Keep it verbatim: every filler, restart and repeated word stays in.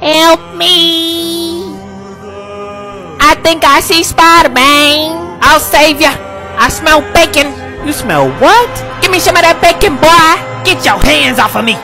Help me! I think I see Spider-Man. I'll save ya. I smell bacon. You smell what? Give me some of that bacon, boy. Get your hands off of me!